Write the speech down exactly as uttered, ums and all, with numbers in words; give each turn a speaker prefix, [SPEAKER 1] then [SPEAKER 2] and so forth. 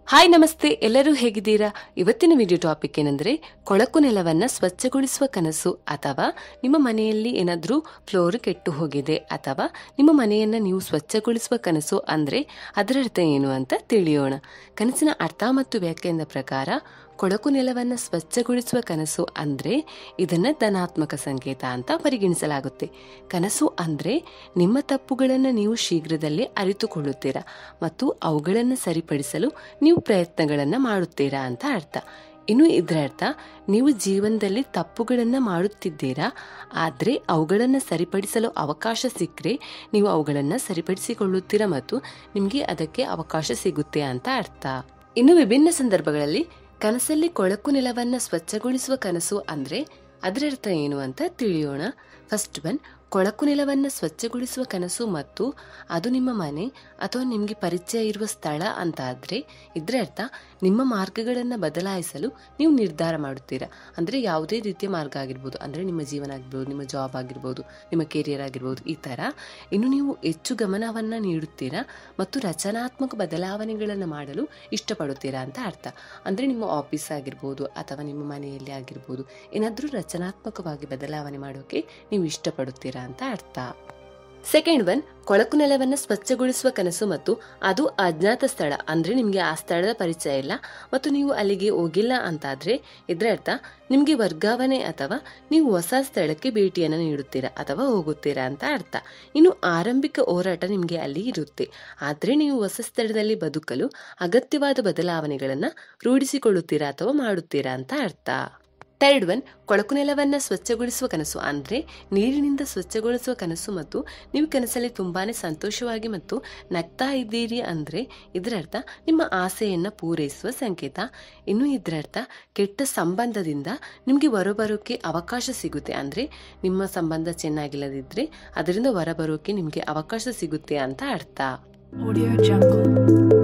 [SPEAKER 1] Hi ನಮಸ್ತೆ, ಎಲ್ಲರೂ ಹೇಗಿದ್ದೀರಾ? ಇವತ್ತಿನ ವಿಡಿಯೋ ಟಾಪಿಕ್ ಏನಂದ್ರೆ ಕೊಳಕು ನೆಲವನ್ನ ಸ್ವಚ್ಛಗೊಳಿಸುವ ಕನಸು, ಅಥವಾ ನಿಮ್ಮ ಮನೆಯಲ್ಲಿ ಏನಾದ್ರೂ ಫ್ಲೋರ್ ಕೆಟ್ಟು ಹೋಗಿದೆ ಅಥವಾ ನಿಮ್ಮ ಮನೆಯನ್ನ ನೀವು ಸ್ವಚ್ಛಗೊಳಿಸುವ ಕನಸು ಅಂದ್ರೆ ಅದರ ಅರ್ಥ ಏನು ಅಂತ ತಿಳಿಯೋಣ. ಕನಸಿನ ಅರ್ಥ ಮತ್ತು ವ್ಯಾಖ್ಯಾನದ ಪ್ರಕಾರ ಕೊಳಕು ನೆಲವನ್ನ ಸ್ವಚ್ಛಗೊಳಿಸುವ ಕನಸು ಅಂದ್ರೆ ಇದನ್ನ ಧನಾತ್ಮಕ ಸಂಕೇತ ಅಂತ ಪರಿಗಣಿಸಲಾಗುತ್ತೆ. ಕನಸು ಅಂದ್ರೆ ನಿಮ್ಮ ತಪ್ಪುಗಳನ್ನು ನೀವು ಶೀಘ್ರದಲ್ಲೇ ಅರಿತುಕೊಳ್ಳುತ್ತೀರಾ ಮತ್ತು ಅವುಗಳನ್ನು ಸರಿಪಡಿಸಲು ನೀವು ಪ್ರಯತ್ನಗಳನ್ನ ಮಾಡುತ್ತೀರಾ ಅಂತ ಅರ್ಥ. ಇನ್ನು ಇದರ ಅರ್ಥ, ನೀವು ಜೀವನದಲ್ಲಿ ತಪ್ಪುಗಳನ್ನ ಮಾಡುತ್ತಿದ್ದೀರಾ, ಆದ್ರೆ ಅವುಗಳನ್ನ ಸರಿಪಡಿಸಲು ಅವಕಾಶ ಸಿಕ್ಕರೆ ನೀವು ಅವುಗಳನ್ನ ಸರಿಪಡಿಸಿಕೊಳ್ಳುತ್ತೀರಾ ಮತ್ತು ನಿಮ್ಗೆ ಅದಕ್ಕೆ ಅವಕಾಶ ಸಿಗುತ್ತೆ ಅಂತ ಅರ್ಥ. ಇನ್ನು ವಿಭಿನ್ನ ಸಂದರ್ಭಗಳಲ್ಲಿ ಕನಸಲ್ಲಿ ಕೊಳಕು ನೆಲವನ್ನ ಸ್ವಚ್ಛಗೊಳಿಸುವ ಕನಸು ಅಂದ್ರೆ ಅದರ ಅರ್ಥ ಏನು ಅಂತ ತಿಳಿಯೋಣ. ಫಸ್ಟ್ ಒನ್, ಕೊಳಕು ನೆಲವನ್ನ ಸ್ವಚ್ಛಗೊಳಿಸುವ ಕನಸು ಮತ್ತು ಅದು ನಿಮ್ಮ ಮನೆ ಅಥವಾ ನಿಮ್ಗೆ ಪರಿಚಯ ಇರುವ ಸ್ಥಳ ಅಂತ ಆದ್ರೆ ಇದರ ಅರ್ಥ ನಿಮ್ಮ ಮಾರ್ಗಗಳನ್ನ ಬದಲಾಯಿಸಲು ನೀವು ನಿರ್ಧಾರ ಮಾಡುತ್ತೀರಾ. ಅಂದ್ರೆ ಯಾವುದೇ ರೀತಿಯ ಮಾರ್ಗ ಆಗಿರ್ಬೋದು, ಅಂದ್ರೆ ನಿಮ್ಮ ಜೀವನ ಆಗಿರ್ಬೋದು, ನಿಮ್ಮ ಜಾಬ್ ಆಗಿರ್ಬೋದು, ನಿಮ್ಮ ಕೆರಿಯರ್ ಆಗಿರ್ಬೋದು, ಈ ತರ ಇನ್ನು ನೀವು ಹೆಚ್ಚು ಗಮನವನ್ನ ನೀಡುತ್ತೀರಾ ಮತ್ತು ರಚನಾತ್ಮಕ ಬದಲಾವಣೆಗಳನ್ನ ಮಾಡಲು ಇಷ್ಟಪಡುತ್ತೀರಾ ಅಂತ ಅರ್ಥ. ಅಂದ್ರೆ ನಿಮ್ಮ ಆಫೀಸ್ ಆಗಿರ್ಬೋದು ಅಥವಾ ನಿಮ್ಮ ಮನೆಯಲ್ಲಿ ಆಗಿರ್ಬೋದು ಏನಾದ್ರೂ ರಚನಾತ್ಮಕವಾಗಿ ಬದಲಾವಣೆ ಮಾಡೋಕೆ ನೀವು ಇಷ್ಟಪಡುತ್ತೀರಾ ಅಂತ ಅರ್ಥ. ಸೆಕೆಂಡ್ ಒನ್, ಕೊಳಕು ನೆಲವನ್ನ ಸ್ವಚ್ಛಗೊಳಿಸುವ ಕನಸು ಮತ್ತು ಅದು ಅಜ್ಞಾತ ಸ್ಥಳ, ಅಂದ್ರೆ ನಿಮ್ಗೆ ಆ ಸ್ಥಳದ ಪರಿಚಯ ಇಲ್ಲ ಮತ್ತು ನೀವು ಅಲ್ಲಿಗೆ ಹೋಗಿಲ್ಲ ಅಂತಾದ್ರೆ ಇದರ ಅರ್ಥ ನಿಮ್ಗೆ ವರ್ಗಾವಣೆ ಅಥವಾ ನೀವು ಹೊಸ ಸ್ಥಳಕ್ಕೆ ಭೇಟಿಯನ್ನು ನೀಡುತ್ತೀರಾ ಅಥವಾ ಹೋಗುತ್ತೀರಾ ಅಂತ ಅರ್ಥ. ಇನ್ನು ಆರಂಭಿಕ ಹೋರಾಟ ನಿಮ್ಗೆ ಅಲ್ಲಿ ಇರುತ್ತೆ, ಆದ್ರೆ ನೀವು ಹೊಸ ಸ್ಥಳದಲ್ಲಿ ಬದುಕಲು ಅಗತ್ಯವಾದ ಬದಲಾವಣೆಗಳನ್ನ ರೂಢಿಸಿಕೊಳ್ಳುತ್ತೀರಾ ಅಥವಾ ಮಾಡುತ್ತೀರಾ ಅಂತ ಅರ್ಥ. ಥರ್ಡ್ ಒನ್, ಕೊಳಕು ನೆಲವನ್ನ ಸ್ವಚ್ಛಗೊಳಿಸುವ ಕನಸು ಅಂದ್ರೆ ನೀರಿನಿಂದ ಸ್ವಚ್ಛಗೊಳಿಸುವ ಕನಸು ಮತ್ತು ನೀವು ಕನಸಲ್ಲಿ ತುಂಬಾನೇ ಸಂತೋಷವಾಗಿ ಮತ್ತು ನಗ್ತಾ ಇದ್ದೀರಿ ಅಂದ್ರೆ ಇದರ ಅರ್ಥ ನಿಮ್ಮ ಆಸೆಯನ್ನ ಪೂರೈಸುವ ಸಂಕೇತ. ಇನ್ನು ಇದರ ಅರ್ಥ ಕೆಟ್ಟ ಸಂಬಂಧದಿಂದ ನಿಮ್ಗೆ ಹೊರಬರೋಕೆ ಅವಕಾಶ ಸಿಗುತ್ತೆ, ಅಂದ್ರೆ ನಿಮ್ಮ ಸಂಬಂಧ ಚೆನ್ನಾಗಿಲ್ಲದಿದ್ರೆ ಅದರಿಂದ ಹೊರಬರೋಕೆ ನಿಮ್ಗೆ ಅವಕಾಶ ಸಿಗುತ್ತೆ ಅಂತ ಅರ್ಥ.
[SPEAKER 2] Audio Jungle.